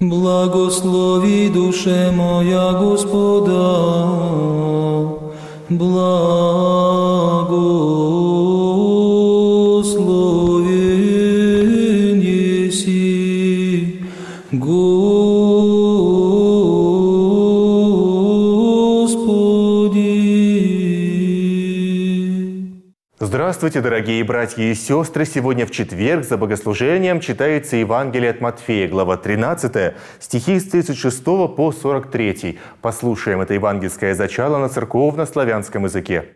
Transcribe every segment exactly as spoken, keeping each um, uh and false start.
Благослови, душе моя, Господа, благословен еси, Господи. Здравствуйте, дорогие братья и сестры! Сегодня в четверг за богослужением читается Евангелие от Матфея, глава тринадцатая, стихи с тридцать шестого по сорок третий. Послушаем это евангельское зачало на церковно-славянском языке.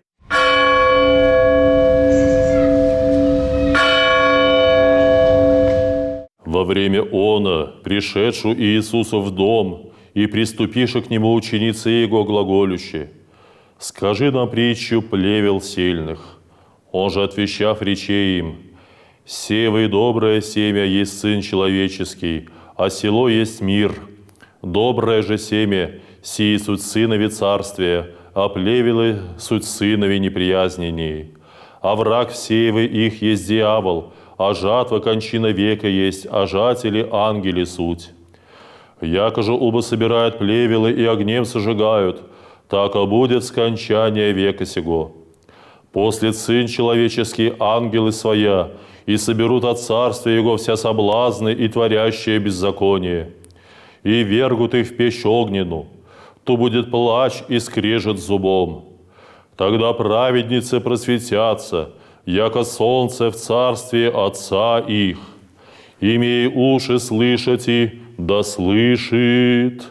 Во время она, пришедшу Иисусу в дом, и приступиши к нему ученицы его глаголющие: «Скажи нам притчу плевел сильных». Он же, отвечав, рече им: «Сева доброе семя есть Сын Человеческий, а село есть мир. Доброе же семя сии суть сынови царствия, а плевелы суть сынови неприязненней. А враг сеевы их есть дьявол, а жатва кончина века есть, а жатели ангели суть. Яко же оба собирают плевелы и огнем сожигают, так и будет скончание века сего. После Сын Человеческий ангелы своя, и соберут от царства Его вся соблазны и творящие беззаконие, и вергут их в печь огненну, то будет плач и скрежет зубом. Тогда праведницы просветятся, яко солнце в царстве Отца их. Имей уши слышать, и да слышит».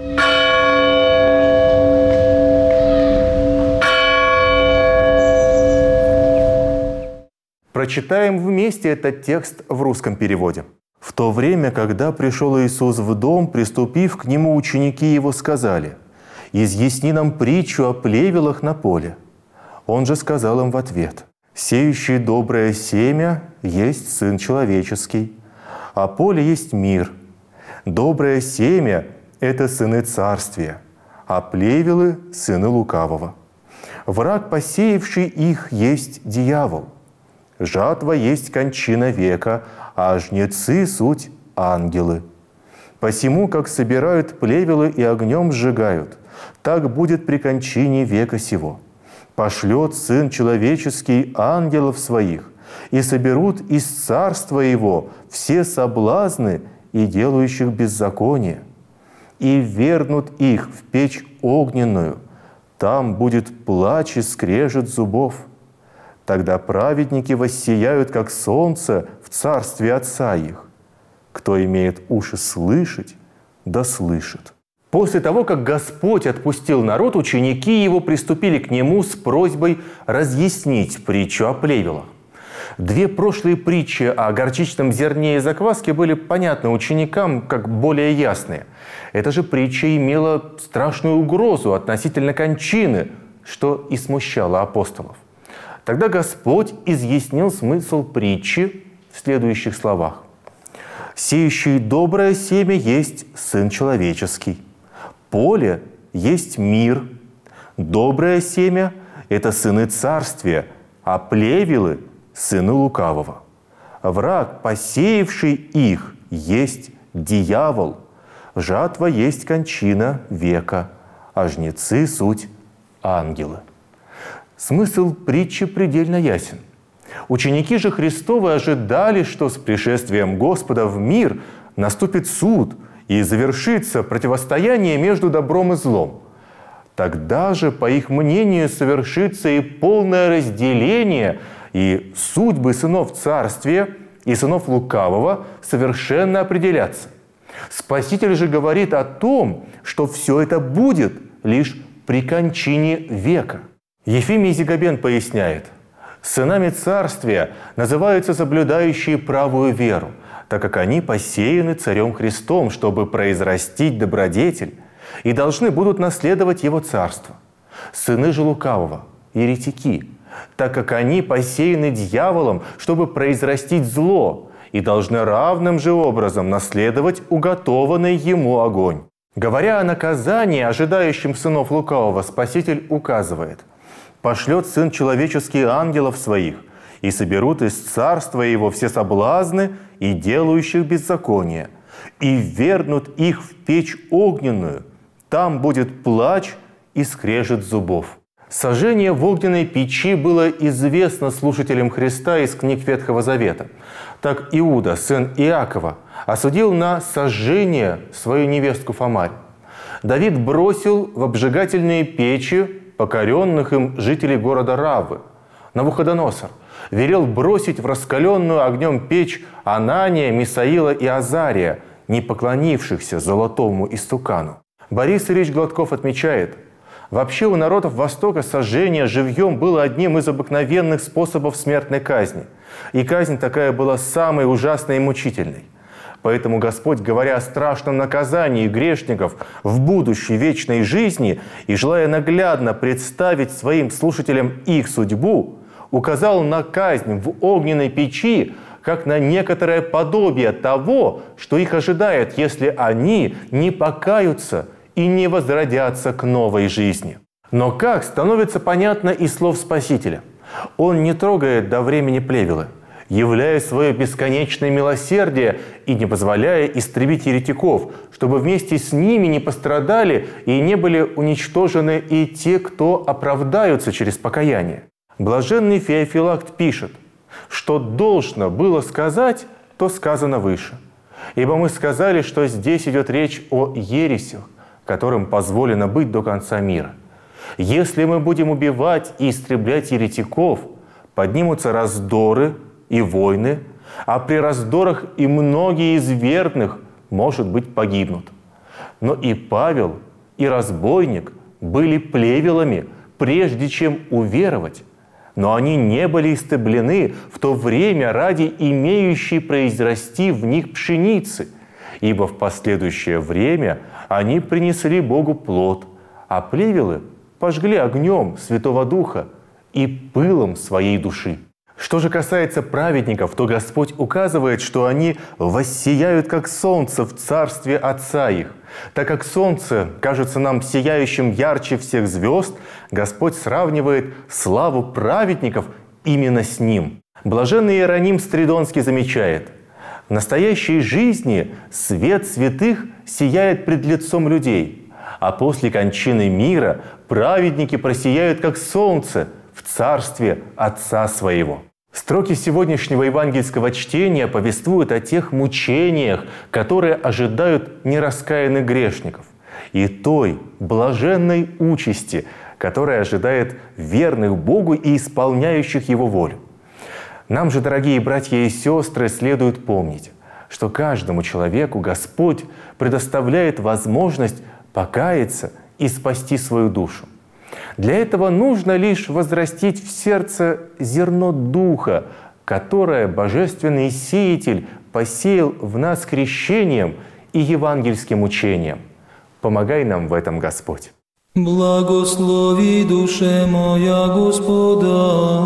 Прочитаем вместе этот текст в русском переводе. «В то время, когда пришел Иисус в дом, приступив к Нему, ученики Его сказали: „Изъясни нам притчу о плевелах на поле“. Он же сказал им в ответ: „Сеющий доброе семя есть Сын Человеческий, а поле есть мир. Доброе семя – это сыны царствия, а плевелы – сыны лукавого. Враг, посеявший их, есть дьявол. Жатва есть кончина века, а жнецы – суть ангелы. Посему, как собирают плевелы и огнем сжигают, так будет при кончине века сего. Пошлет Сын Человеческий ангелов своих, и соберут из царства Его все соблазны и делающих беззаконие, и вернут их в печь огненную. Там будет плач и скрежет зубов. Тогда праведники воссияют, как солнце, в царстве Отца их. Кто имеет уши слышать, да слышит». После того, как Господь отпустил народ, ученики Его приступили к Нему с просьбой разъяснить притчу о плевелах. Две прошлые притчи о горчичном зерне и закваске были понятны ученикам как более ясные. Эта же притча имела страшную угрозу относительно кончины, что и смущало апостолов. Тогда Господь изъяснил смысл притчи в следующих словах: «Сеющий доброе семя есть Сын Человеческий, поле есть мир, доброе семя – это сыны царствия, а плевелы – сыны лукавого. Враг, посеявший их, есть дьявол, жатва есть кончина века, а жнецы – суть ангелы». Смысл притчи предельно ясен. Ученики же Христовы ожидали, что с пришествием Господа в мир наступит суд и завершится противостояние между добром и злом. Тогда же, по их мнению, совершится и полное разделение, и судьбы сынов царствия и сынов лукавого совершенно определятся. Спаситель же говорит о том, что все это будет лишь при кончине века. Ефимий Зигабен поясняет: «Сынами царствия называются соблюдающие правую веру, так как они посеяны Царем Христом, чтобы произрастить добродетель, и должны будут наследовать Его царство. Сыны же лукавого – еретики, так как они посеяны дьяволом, чтобы произрастить зло, и должны равным же образом наследовать уготованный ему огонь». Говоря о наказании, ожидающем сынов лукавого, Спаситель указывает: «Пошлет Сын Человеческий ангелов своих, и соберут из царства Его все соблазны и делающих беззаконие, и ввергнут их в печь огненную. Там будет плач и скрежет зубов». Сожжение в огненной печи было известно слушателям Христа из книг Ветхого Завета. Так Иуда, сын Иакова, осудил на сожжение свою невестку Фомарь. Давид бросил в обжигательные печи покоренных им жителей города Раввы. Навуходоносор велел бросить в раскаленную огнем печь Анания, Мисаила и Азария, не поклонившихся золотому истукану. Борис Ильич Гладков отмечает: вообще у народов Востока сожжение живьем было одним из обыкновенных способов смертной казни. И казнь такая была самой ужасной и мучительной. Поэтому Господь, говоря о страшном наказании грешников в будущей вечной жизни и желая наглядно представить своим слушателям их судьбу, указал на казнь в огненной печи как на некоторое подобие того, что их ожидает, если они не покаются и не возродятся к новой жизни. Но как становится понятно из слов Спасителя? Он не трогает до времени плевелы, являя свое бесконечное милосердие и не позволяя истребить еретиков, чтобы вместе с ними не пострадали и не были уничтожены и те, кто оправдаются через покаяние. Блаженный Феофилакт пишет, что должно было сказать, то сказано выше. Ибо мы сказали, что здесь идет речь о ересях, которым позволено быть до конца мира. Если мы будем убивать и истреблять еретиков, поднимутся раздоры и войны, а при раздорах и многие из верных, может быть, погибнут. Но и Павел, и разбойник были плевелами, прежде чем уверовать. Но они не были истреблены в то время ради имеющей произрасти в них пшеницы, ибо в последующее время они принесли Богу плод, а плевелы пожгли огнем Святого Духа и пылом своей души. Что же касается праведников, то Господь указывает, что они воссияют, как солнце в царстве Отца их. Так как солнце кажется нам сияющим ярче всех звезд, Господь сравнивает славу праведников именно с ним. Блаженный Иероним Стридонский замечает: в настоящей жизни свет святых сияет пред лицом людей, а после кончины мира праведники просияют, как солнце, в царстве Отца Своего. Строки сегодняшнего евангельского чтения повествуют о тех мучениях, которые ожидают нераскаянных грешников, и той блаженной участи, которая ожидает верных Богу и исполняющих Его волю. Нам же, дорогие братья и сестры, следует помнить, что каждому человеку Господь предоставляет возможность покаяться и спасти свою душу. Для этого нужно лишь возрастить в сердце зерно Духа, которое Божественный Сеятель посеял в нас крещением и евангельским учением. Помогай нам в этом, Господь. Благослови душе моя Господа,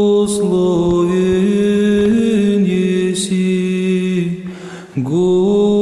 благословен еси, Господи.